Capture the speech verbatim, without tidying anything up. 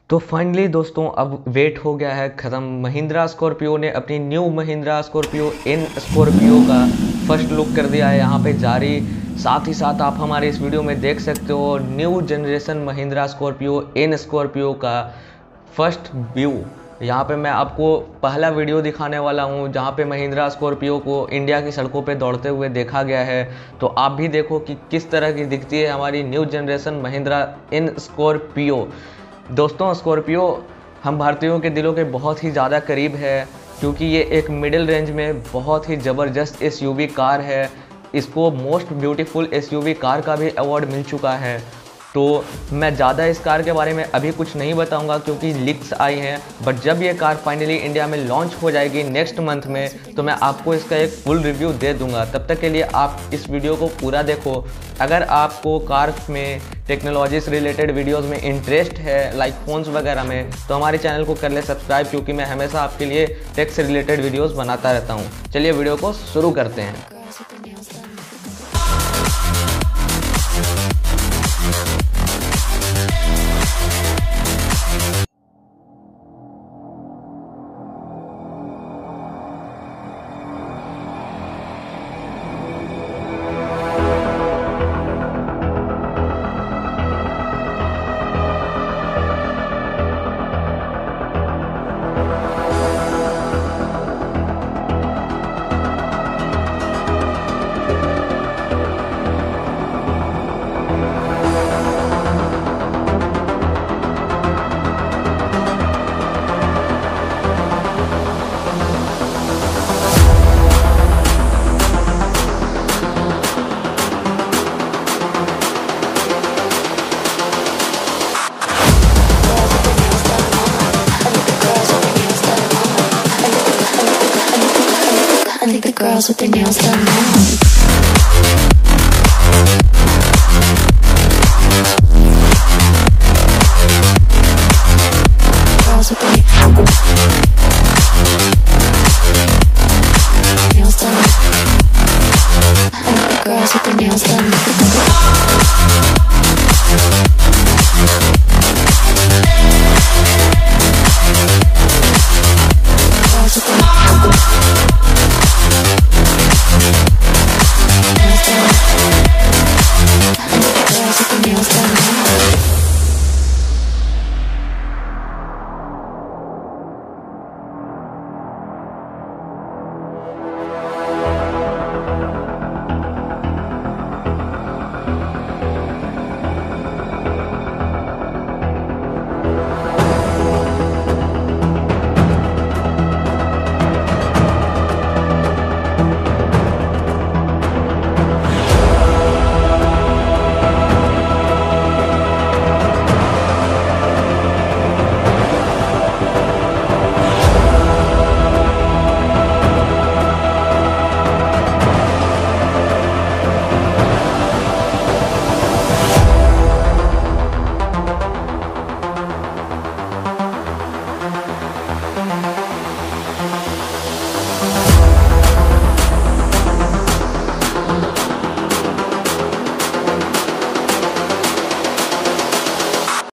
तो फाइनली दोस्तों अब वेट हो गया है ख़त्म। महिंद्रा स्कॉर्पियो ने अपनी new Mahindra Scorpio N Scorpio का फर्स्ट लुक कर दिया है यहाँ पे जारी। साथ ही साथ आप हमारे इस वीडियो में देख सकते हो new generation Mahindra Scorpio N Scorpio का फर्स्ट व्यू। यहाँ पे मैं आपको पहला वीडियो दिखाने वाला हूँ जहाँ पे महिंद्रा स्कॉर्पियो को इंडिया की सड़कों पे दौड़ते हुए देखा गया है। तो आप भी देखो कि किस तरह की दिखती है हमारी new generation Mahindra N Scorpio. दोस्तों स्कॉर्पियो हम भारतीयों के दिलों के बहुत ही ज़्यादा करीब है क्योंकि ये एक मिडिल रेंज में बहुत ही ज़बरदस्त एसयूवी कार है। इसको मोस्ट ब्यूटीफुल एसयूवी कार का भी अवार्ड मिल चुका है। तो मैं ज़्यादा इस कार के बारे में अभी कुछ नहीं बताऊंगा क्योंकि लीक्स आई हैं, बट जब ये कार फाइनली इंडिया में लॉन्च हो जाएगी नेक्स्ट मंथ में तो मैं आपको इसका एक फुल रिव्यू दे दूंगा। तब तक के लिए आप इस वीडियो को पूरा देखो। अगर आपको कार में टेक्नोलॉजी से रिलेटेड वीडियोस में इंटरेस्ट है लाइक फ़ोन्स वगैरह में तो हमारे चैनल को कर ले सब्सक्राइब, क्योंकि मैं हमेशा आपके लिए टेक से रिलेटेड वीडियोज़ बनाता रहता हूँ। चलिए वीडियो को शुरू करते हैं। I think the girls with their nails done now.